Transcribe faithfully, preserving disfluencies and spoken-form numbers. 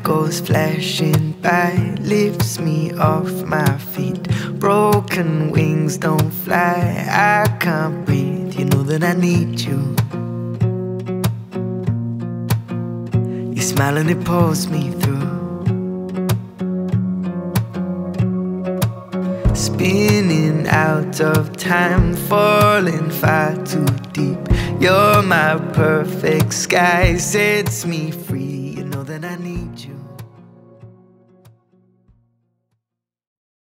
goes flashing by, lifts me off my feet. Broken wings don't fly, I can't breathe. You know that I need you. You smile and it pulls me through. Spinning out of time, falling far too deep. You're my perfect sky, sets me free.